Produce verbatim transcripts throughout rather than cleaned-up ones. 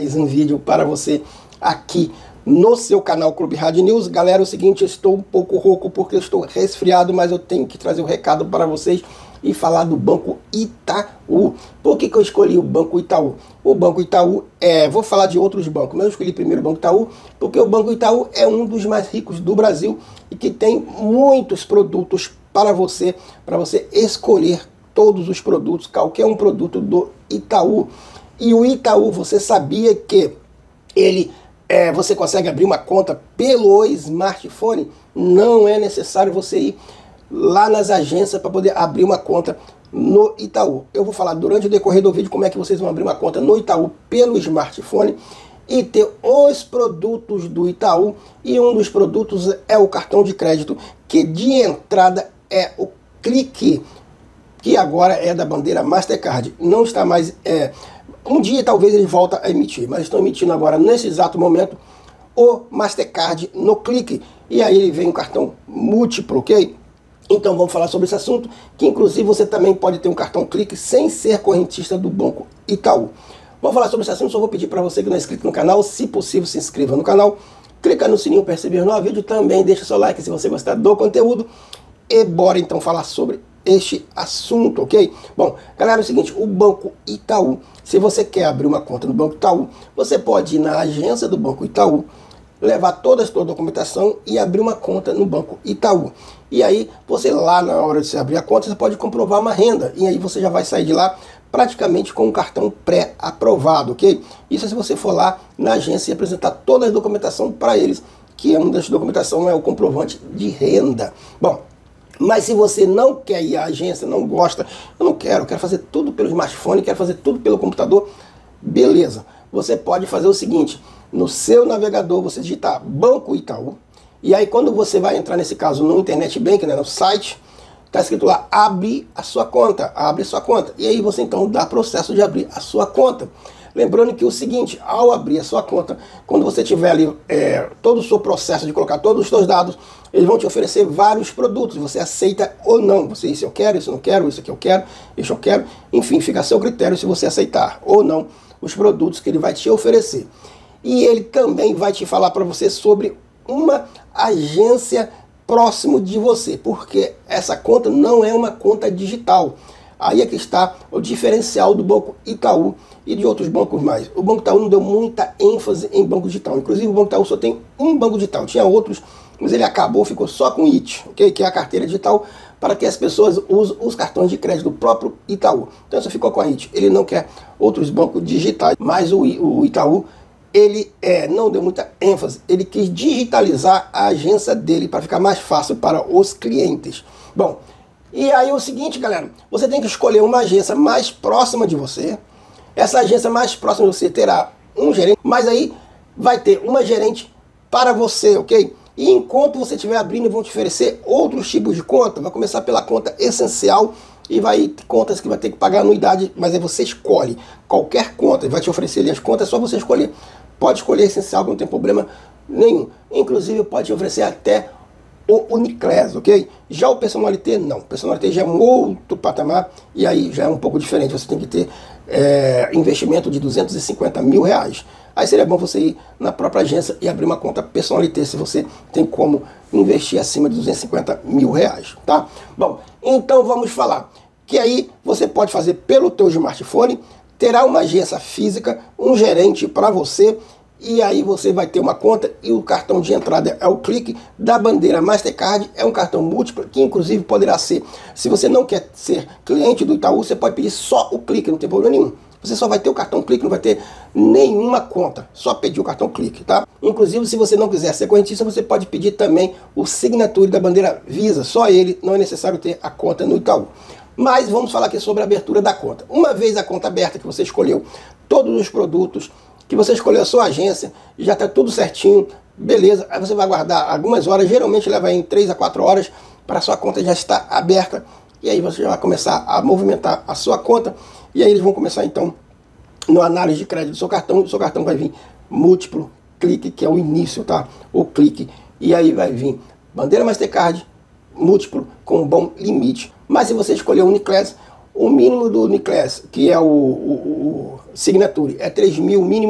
mais um vídeo para você aqui no seu canal Clube Hard News. Galera, é o seguinte, eu estou um pouco rouco porque eu estou resfriado, mas eu tenho que trazer um recado para vocês e falar do Banco Itaú. Por que que eu escolhi o Banco Itaú? O Banco Itaú, é, vou falar de outros bancos, mas eu escolhi primeiro o Banco Itaú porque o Banco Itaú é um dos mais ricos do Brasil e que tem muitos produtos para você, para você escolher todos os produtos, qualquer um produto do Itaú. E o Itaú, você sabia que ele, é, você consegue abrir uma conta pelo smartphone? Não é necessário você ir lá nas agências para poder abrir uma conta no Itaú. Eu vou falar durante o decorrer do vídeo como é que vocês vão abrir uma conta no Itaú pelo smartphone e ter os produtos do Itaú. E um dos produtos é o cartão de crédito, que de entrada é o Clique, que agora é da bandeira Mastercard. Não está mais... É, um dia talvez ele volta a emitir, mas estão emitindo agora, nesse exato momento, o Mastercard no Clique. E aí ele vem um cartão múltiplo, ok? Então vamos falar sobre esse assunto, que inclusive você também pode ter um cartão Clique sem ser correntista do Banco Itaú. Vamos falar sobre esse assunto, só vou pedir para você que não é inscrito no canal, se possível se inscreva no canal, clica no sininho para receber novos vídeos, também deixa seu like se você gostar do conteúdo e bora então falar sobre este assunto, ok? Bom, galera, é o seguinte, o Banco Itaú, se você quer abrir uma conta no Banco Itaú, você pode ir na agência do Banco Itaú, levar toda a sua documentação e abrir uma conta no Banco Itaú. E aí, você lá na hora de você abrir a conta, você pode comprovar uma renda, e aí você já vai sair de lá praticamente com um cartão pré-aprovado, ok? Isso se você for lá na agência e apresentar toda a documentação para eles, que é uma das documentações é o comprovante de renda. Bom, mas se você não quer ir à agência, não gosta, eu não quero, eu quero fazer tudo pelo smartphone, quero fazer tudo pelo computador, beleza. Você pode fazer o seguinte, no seu navegador você digitar Banco Itaú, e aí quando você vai entrar nesse caso no Internet Bank, né, no site, está escrito lá, abre a sua conta, abre a sua conta. E aí você então dá processo de abrir a sua conta. Lembrando que o seguinte, ao abrir a sua conta, quando você tiver ali é, todo o seu processo de colocar todos os seus dados, eles vão te oferecer vários produtos, você aceita ou não. Você, isso eu quero, isso eu não quero, isso aqui eu quero, isso eu quero. Enfim, fica a seu critério se você aceitar ou não os produtos que ele vai te oferecer. E ele também vai te falar para você sobre uma agência próximo de você, porque essa conta não é uma conta digital. Aí é que está o diferencial do Banco Itaú e de outros bancos mais. O Banco Itaú não deu muita ênfase em banco digital. Inclusive o Banco Itaú só tem um banco digital. Tinha outros, mas ele acabou, ficou só com o I T, okay? Que é a carteira digital, para que as pessoas usem os cartões de crédito do próprio Itaú. Então só ficou com a I T. Ele não quer outros bancos digitais, mas o, o Itaú, ele é, não deu muita ênfase. Ele quis digitalizar a agência dele para ficar mais fácil para os clientes. Bom, e aí é o seguinte, galera, você tem que escolher uma agência mais próxima de você. Essa agência mais próxima de você terá um gerente, mas aí vai ter uma gerente para você, ok? E enquanto você estiver abrindo, vão te oferecer outros tipos de conta. Vai começar pela conta essencial e vai ter contas que vai ter que pagar anuidade, mas aí você escolhe qualquer conta, ele vai te oferecer ali as contas, é só você escolher. Pode escolher essencial, que não tem problema nenhum. Inclusive pode te oferecer até o Uniclass, ok? Já o Personalité, não. O Personalité já é um outro patamar e aí já é um pouco diferente. Você tem que ter é, investimento de duzentos e cinquenta mil reais. Aí seria bom você ir na própria agência e abrir uma conta Personalité, se você tem como investir acima de duzentos e cinquenta mil reais, tá? Bom, então vamos falar que aí você pode fazer pelo teu smartphone, terá uma agência física, um gerente para você, e aí você vai ter uma conta e o cartão de entrada é o Clique da bandeira Mastercard, é um cartão múltiplo que inclusive poderá ser, se você não quer ser cliente do Itaú, você pode pedir só o Clique, não tem problema nenhum. Você só vai ter o cartão Clique, não vai ter nenhuma conta, só pedir o cartão Clique, tá? Inclusive, se você não quiser ser correntista, você pode pedir também o Signature da bandeira Visa, só ele, não é necessário ter a conta no Itaú. Mas vamos falar aqui sobre a abertura da conta. Uma vez a conta aberta, que você escolheu todos os produtos, que você escolheu a sua agência, já está tudo certinho, beleza, aí você vai aguardar algumas horas, geralmente leva em três a quatro horas, para a sua conta já estar aberta, e aí você já vai começar a movimentar a sua conta, e aí eles vão começar então no análise de crédito do seu cartão, o seu cartão vai vir múltiplo Clique, que é o início, tá? O Clique, e aí vai vir bandeira Mastercard, múltiplo, com um bom limite. Mas se você escolher o Uniclass, o mínimo do Uniclass, que é o, o, o Signature, é três mil mínimo,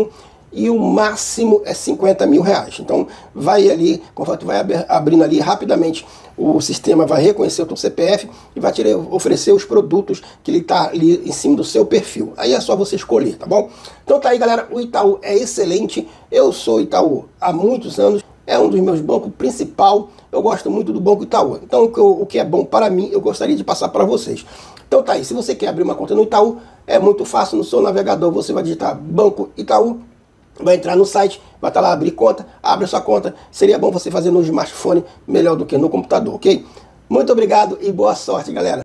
e o máximo é cinquenta mil reais. Então vai ali, conforme tu vai abrindo ali rapidamente, o sistema vai reconhecer o teu C P F e vai te oferecer os produtos que ele está ali em cima do seu perfil. Aí é só você escolher, tá bom? Então tá aí, galera, o Itaú é excelente. Eu sou Itaú há muitos anos, é um dos meus bancos principal. Eu gosto muito do Banco Itaú. Então o que, eu, o que é bom para mim, eu gostaria de passar para vocês. Então tá aí, se você quer abrir uma conta no Itaú, é muito fácil. No seu navegador você vai digitar Banco Itaú, vai entrar no site, vai estar lá, abrir conta, abre a sua conta. Seria bom você fazer no smartphone, melhor do que no computador, ok? Muito obrigado e boa sorte, galera.